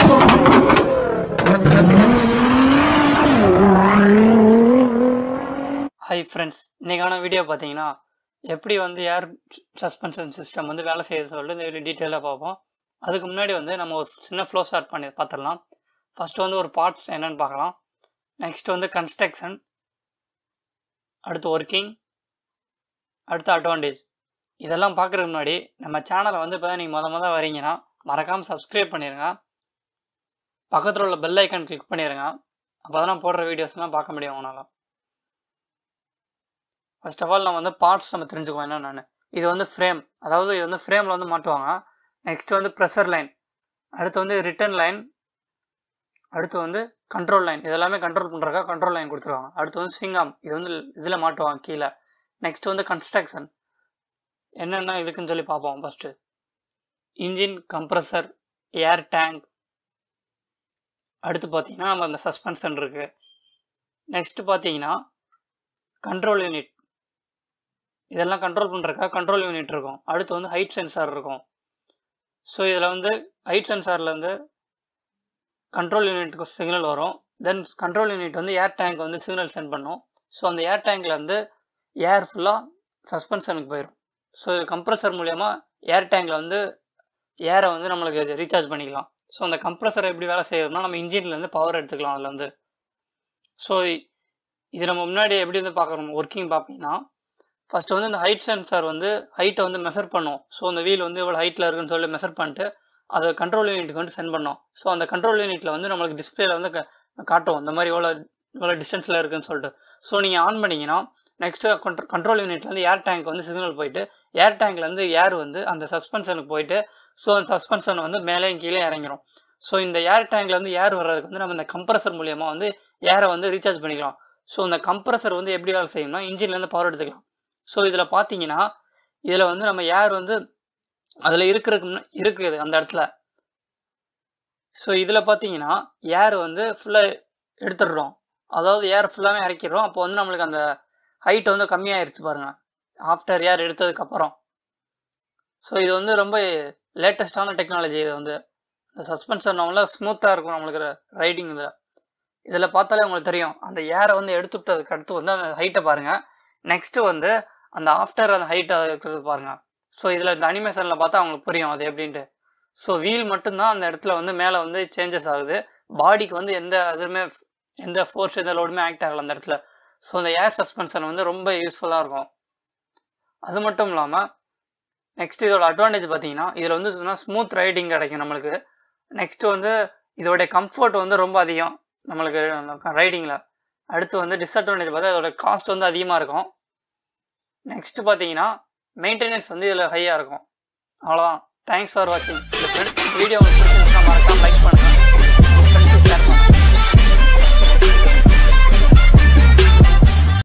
Hi friends, இன்னைக்கான video பார்த்தீங்கன்னா எப்படி வந்து ஏர் சஸ்பென்ஷன் சிஸ்டம் வந்து வேலை செய்ய சொல்லிட்டு இந்த வீடியோ டீட்டெயிலாக பார்ப்போம். அதுக்கு முன்னாடி வந்து நம்ம ஒரு சின்ன ஃப்ளோ ஸ்டார்ட் பண்ணி பார்த்துடலாம். ஃபஸ்ட்டு வந்து ஒரு பார்ட்ஸ் என்னென்னு பார்க்கலாம். நெக்ஸ்ட் வந்து கன்ஸ்ட்ரக்ஷன், அடுத்து ஒர்க்கிங், அடுத்து அட்வான்டேஜ். இதெல்லாம் பார்க்குறதுக்கு முன்னாடி நம்ம சேனலை வந்து இப்போ தான் நீங்கள் மொதல் வரீங்கன்னா மறக்காமல் சப்ஸ்கிரைப் பண்ணிடுங்க. பக்கத்தில் உள்ள பெல் ஐக்கான் கிளிக் பண்ணிடுங்க. அப்போ தான் நான் போடுற வீடியோஸ்லாம் பார்க்க முடியும் உங்களால். ஃபர்ஸ்ட் ஆஃப் ஆல் நம்ம வந்து பார்ட்ஸ் நம்ம தெரிஞ்சுக்குவோம் என்னென்னு. இது வந்து ஃப்ரேம், அதாவது இது வந்து ஃப்ரேமில் வந்து மாட்டுவாங்க. நெக்ஸ்ட் வந்து ப்ரெஷர் லைன், அடுத்து வந்து ரிட்டர்ன் லைன், அடுத்து வந்து கண்ட்ரோல் லைன். இதெல்லாமே கண்ட்ரோல் பண்ணுறக்கா கண்ட்ரோல் லைன் கொடுத்துருவாங்க. அடுத்து வந்து ஸ்விங் ஆர்ம், இது வந்து இதில் மாட்டுவாங்க கீழே. நெக்ஸ்ட் வந்து கன்ஸ்ட்ரக்ஷன் என்னென்ன இதுக்குன்னு சொல்லி பார்ப்போம். First engine, compressor, air tank, அடுத்து பார்த்தீங்கன்னா நம்ம அந்த சஸ்பென்ஷன் இருக்குது. நெக்ஸ்ட்டு பார்த்தீங்கன்னா கண்ட்ரோல் யூனிட், இதெல்லாம் கண்ட்ரோல் பண்ணுறக்கா கண்ட்ரோல் யூனிட் இருக்கும். அடுத்து வந்து ஹைட் சென்சார் இருக்கும். ஸோ இதில் வந்து ஹைட் சென்சார்லேருந்து கண்ட்ரோல் யூனிட்டுக்கு சிக்னல் வரும். தென் கண்ட்ரோல் யூனிட் வந்து ஏர் டேங்க் வந்து சிக்னல் சென்ட் பண்ணும். ஸோ அந்த ஏர் டேங்கில் வந்து ஏர் ஃபுல்லாக சஸ்பென்ஷனுக்கு போயிடும். ஸோ இது கம்ப்ரஸர் மூலயமா ஏர் டேங்கில் வந்து ஏரை வந்து நம்மளுக்கு ரீசார்ஜ் பண்ணிக்கலாம். ஸோ அந்த கம்ப்ரஸரை எப்படி வேலை செய்யறதுனா நம்ம இன்ஜின்லேருந்து பவர் எடுத்துக்கலாம் அதில் வந்து. ஸோ இது நம்ம முன்னாடி எப்படி வந்து பார்க்குறோம் ஒர்க்கிங் பார்ப்பீங்கன்னா, ஃபஸ்ட்டு வந்து இந்த ஹைட் சென்சார் வந்து ஹைட்டை வந்து மெஷர் பண்ணும். ஸோ அந்த வீல் வந்து எவ்வளோ ஹைட்டில் இருக்குன்னு சொல்லி மெஷர் பண்ணிட்டு அதை கண்ட்ரோல் யூனிட்டுக்கு வந்து சென்ட் பண்ணோம். ஸோ அந்த கண்ட்ரோல் யூனிட்டில் வந்து நம்மளுக்கு டிஸ்பிளேல வந்து காட்டும் இந்த மாதிரி எவ்வளோ டிஸ்டன்ஸில் இருக்குன்னு சொல்லிட்டு. ஸோ நீங்கள் ஆன் பண்ணிங்கன்னா நெக்ஸ்ட்டு கண்ட்ரோல் யூனிட்லேருந்து ஏர் டேங்க் வந்து சிக்னல் போயிட்டு ஏர் டேங்க்லேருந்து ஏர் வந்து அந்த சஸ்பென்ஷனுக்கு போயிட்டு ஸோ அந்த சஸ்பென்ஷன் வந்து மேலேயும் கீழே இறங்கிடும். ஸோ இந்த ஏர் டேங்க்லேருந்து ஏர் வர்றதுக்கு வந்து நம்ம இந்த கம்ப்ரஸர் மூலியமாக வந்து ஏரை வந்து ரீசார்ஜ் பண்ணிக்கலாம். ஸோ இந்த கம்ப்ரஸர் வந்து எப்படி வேலை செய்யணும்னா இன்ஜின்லேருந்து பவர் எடுத்துக்கலாம். ஸோ இதில் பார்த்தீங்கன்னா இதில் வந்து நம்ம ஏர் வந்து அதில் இருக்குது அந்த இடத்துல. ஸோ இதில் பார்த்தீங்கன்னா ஏர் வந்து ஃபுல்லாக எடுத்துடுறோம், அதாவது ஏர் ஃபுல்லாகவே இறக்கிடுறோம். அப்போ வந்து நம்மளுக்கு அந்த ஹைட் வந்து கம்மியாகிடுச்சு பாருங்கள் ஆஃப்டர் ஏர் எடுத்ததுக்கப்புறம். ஸோ இது வந்து ரொம்ப லேட்டஸ்டான டெக்னாலஜி. இது வந்து இந்த சஸ்பென்ஷன் நம்மளால் ஸ்மூத்தாக இருக்கும் நம்மளுக்கு ரைடிங். இதில் பார்த்தாலே உங்களுக்கு தெரியும் அந்த ஏரை வந்து எடுத்துவிட்டதுக்கு அடுத்து வந்து அந்த ஹைட்டை பாருங்கள். நெக்ஸ்ட்டு வந்து அந்த ஆஃப்டர் அந்த ஹைட்டை இருக்கிறது பாருங்கள். ஸோ இதில் இந்த அனிமேஷனில் பார்த்தா அவங்களுக்கு புரியும் அது எப்படின்ட்டு. ஸோ வீல் மட்டும்தான் அந்த இடத்துல வந்து மேலே வந்து சேஞ்சஸ் ஆகுது. பாடிக்கு வந்து எந்த ஃபோர்ஸ் எந்த லோடுமே ஆக்ட் ஆகலை அந்த இடத்துல. ஸோ அந்த ஏர் சஸ்பென்ஷன் வந்து ரொம்ப யூஸ்ஃபுல்லாக இருக்கும். அது மட்டும் இல்லாமல் நெக்ஸ்ட் இதோட அட்வான்டேஜ் பார்த்தீங்கன்னா இதில் வந்து சொன்னால் ஸ்மூத் ரைடிங் கிடைக்கும் நம்மளுக்கு. நெக்ஸ்ட்டு வந்து இதோடைய கம்ஃபர்ட் வந்து ரொம்ப அதிகம் நம்மளுக்கு ரைடிங்கில். அடுத்து வந்து டிஸ்அட்வான்டேஜ் பார்த்தா இதோட காஸ்ட் வந்து அதிகமாக இருக்கும். நெக்ஸ்ட்டு பார்த்தீங்கன்னா மெயின்டெனன்ஸ் வந்து இதில் ஹையாக இருக்கும். அவ்வளோதான். தேங்க்ஸ் ஃபார் வாட்சிங். வீடியோ உங்களுக்கு பிடிச்சிருந்துச்சுன்னா மறக்காம லைக்